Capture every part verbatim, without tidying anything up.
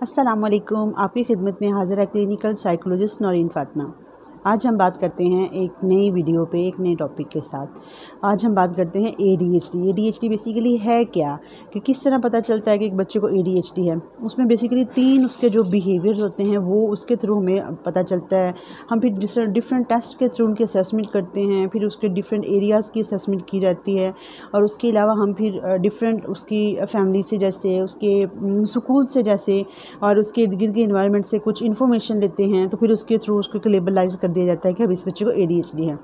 अस्सलामुअलैकुम। आपकी खिदमत में हाज़िर है क्लिनिकल साइकोलॉजिस्ट नौरीन फ़ातिमा। आज हम बात करते हैं एक नई वीडियो पे एक नए टॉपिक के साथ। आज हम बात करते हैं A D H D. A D H D basically है क्या, कि किस तरह पता चलता है कि एक बच्चे को ए डी एच डी है। उसमें बेसिकली तीन उसके जो बिहेवियर्स होते हैं वो उसके थ्रू हमें पता चलता है। हम फिर डिफरेंट टेस्ट के थ्रू उनकी असेसमेंट करते हैं, फिर उसके डिफरेंट एरियाज़ की असेसमेंट की जाती है। और उसके अलावा हम फिर डिफरेंट उसकी फैमिली से, जैसे उसके स्कूल से, जैसे और उसके इर्द गिर्द के इन्वायरमेंट से कुछ इन्फॉर्मेशन लेते हैं, तो फिर उसके थ्रू उसको लेबलाइज कर दिया जाता है कि अब इस बच्चे को ए डी एच डी है।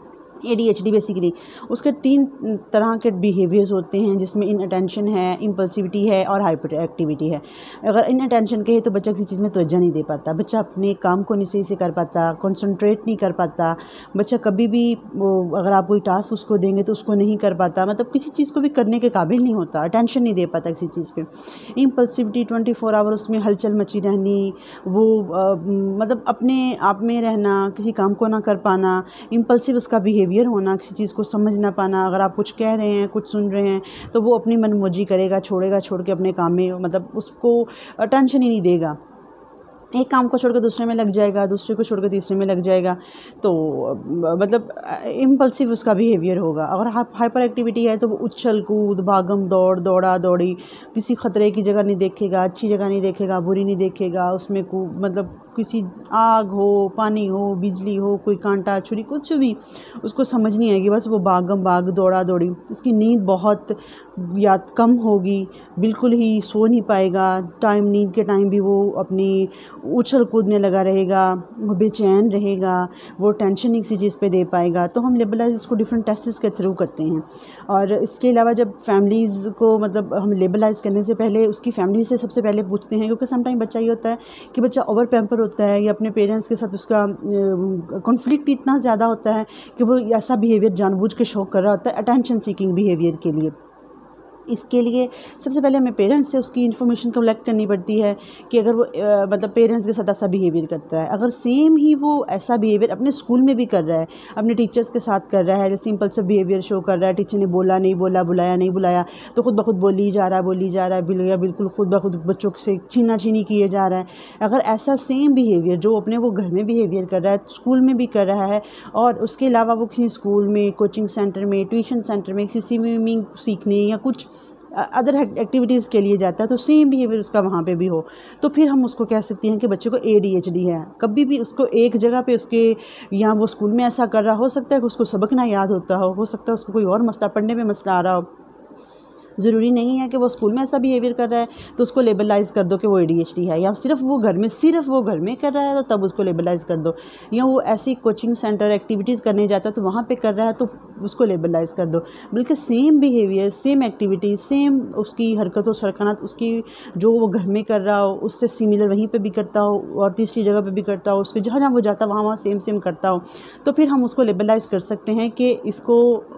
A D H D basically उसके तीन तरह के बिहेवियर्स होते हैं, जिसमें इन अटेंशन है, इम्पल्सिविटी है और हाइपर एक्टिविटी है। अगर इन अटेंशन कहे तो बच्चा किसी चीज़ में तवज्जो नहीं दे पाता, बच्चा अपने काम को नहीं सही से कर पाता, कंसंट्रेट नहीं कर पाता। बच्चा कभी भी वो अगर आप कोई टास्क उसको देंगे तो उसको नहीं कर पाता, मतलब किसी चीज़ को भी करने के काबिल नहीं होता, अटेंशन नहीं दे पाता किसी चीज़ पे। इम्पल्सिविटी ट्वेंटी फोर आवर उसमें हलचल मची रहनी, वो आ, मतलब अपने आप में रहना, किसी काम को ना कर पाना, इम्पल्सिव उसका बिहेवियर होना, किसी चीज़ को समझ ना पाना। अगर आप कुछ कह रहे हैं, कुछ सुन रहे हैं, तो वो अपनी मनमौजी करेगा, छोड़ेगा छोड़ के अपने काम में, मतलब उसको टेंशन ही नहीं देगा। एक काम को छोड़कर दूसरे में लग जाएगा, दूसरे को छोड़कर तीसरे में लग जाएगा। तो मतलब इम्पल्सिव उसका बिहेवियर होगा। अगर हाइपर एक्टिविटी है तो वो उछल कूद, भागम दौड़, दौड़ा दौड़ी, किसी ख़तरे की जगह नहीं देखेगा, अच्छी जगह नहीं देखेगा, बुरी नहीं देखेगा। उसमें को मतलब किसी आग हो, पानी हो, बिजली हो, कोई कांटा छुरी कुछ भी उसको समझ नहीं आएगी, बस वो भागम भाग, दौड़ा दौड़ी। उसकी नींद बहुत या कम होगी, बिल्कुल ही सो नहीं पाएगा। टाइम नींद के टाइम भी वो अपनी उछल कूद में लगा रहेगा, वो बेचैन रहेगा, वो टेंशन नहीं किसी चीज़ पे दे पाएगा। तो हम लेबलाइज इसको डिफरेंट टेस्ट्स के थ्रू करते हैं। और इसके अलावा जब फैमिलीज़ को मतलब हम लेबलाइज करने से पहले उसकी फैमिली से सबसे पहले पूछते हैं, क्योंकि समटाइम बच्चा ये होता है कि बच्चा ओवर पैम्पर होता है या अपने पेरेंट्स के साथ उसका कॉन्फ्लिक्ट इतना ज़्यादा होता है कि वो ऐसा बिहेवियर जानबूझ के शो कर रहा होता है अटेंशन सीकिंग बिहेवियर के लिए। इसके लिए सबसे पहले हमें पेरेंट्स से उसकी इन्फॉर्मेशन कलेक्ट करनी पड़ती है कि अगर वो आ, मतलब पेरेंट्स के साथ ऐसा बिहेवियर करता है, अगर सेम ही वो ऐसा बिहेवियर अपने स्कूल में भी कर रहा है, अपने टीचर्स के साथ कर रहा है, जैसे इम्पल्सिव बिहेवियर शो कर रहा है, टीचर ने बोला नहीं बोला, बुलाया नहीं बुलाया, तो खुद ब खुद बोली जा रहा है बोली जा रहा है बिल्कुल बिल्कुल खुद ब खुद बच्चों से छीना छीनी किए जा रहा है। अगर ऐसा सेम बिहेवियर जो अपने वो घर में बिहेवियर कर रहा है, स्कूल में भी कर रहा है, और उसके अलावा वो किसी स्कूल में, कोचिंग सेंटर में, ट्यूशन सेंटर में, किसी स्विमिंग सीखने या कुछ अदर एक्टिविटीज़ के लिए जाता है, तो सेम बिहेवियर उसका वहाँ पे भी हो, तो फिर हम उसको कह सकते हैं कि बच्चे को ए डी एच डी है। कभी भी उसको एक जगह पे उसके या वो स्कूल में ऐसा कर रहा, हो सकता है कि उसको सबक ना याद होता हो हो सकता है उसको कोई और मसला, पढ़ने में मसला आ रहा हो। ज़रूरी नहीं है कि वो स्कूल में ऐसा बिहेवियर कर रहा है तो उसको लेबलाइज़ कर दो कि वो ए डी एच डी है, या सिर्फ वो घर में सिर्फ वो घर में कर रहा है तो तब उसको लेबलाइज़ कर दो, या वो ऐसी कोचिंग सेंटर एक्टिविटीज़ करने जाता है तो वहाँ पे कर रहा है तो उसको लेबलाइज़ कर दो। बल्कि same behaviour, same activity, same उसकी हरकत व सरकनात उसकी जो वो घर में कर रहा हो उससे सिमिलर वहीं पर भी करता हो और तीसरी जगह पर भी करता हो, उसके जहाँ जहाँ वो जाता वहाँ वहाँ सेम सेम करता हो, तो फिर हम उसको लेबलाइज़ कर सकते हैं कि इसको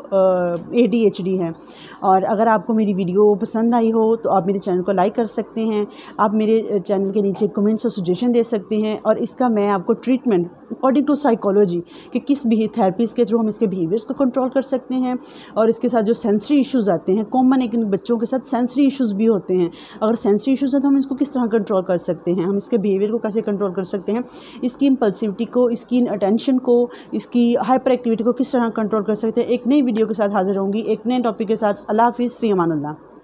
ए डी एच डी है। और अगर आपको मेरी वीडियो पसंद आई हो तो आप मेरे चैनल को लाइक कर सकते हैं, आप मेरे चैनल के नीचे कमेंट्स और सजेशन दे सकते हैं, और इसका मैं आपको ट्रीटमेंट अकॉर्डिंग टू साइकोलॉजी कि किस भी थेरेपीज़ के थ्रू हम इसके बिहेवियर्स को कंट्रोल कर सकते हैं। और इसके साथ जो सेंसरी इश्यूज़ आते हैं, कॉमन एक बच्चों के साथ सेंसरी इश्यूज़ भी होते हैं, अगर सेंसरी इश्यूज़ हैं तो हम इसको किस तरह कंट्रोल कर सकते हैं, हम इसके बिहेवियर को कैसे कंट्रोल कर सकते हैं, इसकी इम्पल्सिविटी को, इसकी अटेंशन को, इसकी हाइपर एक्टिविटी को किस तरह कंट्रोल कर सकते हैं। एक नई वीडियो के साथ हाजिर होंगी एक नए टॉपिक के साथ। अल्लाह हाफिज़, फ़ी अमान अल्लाह।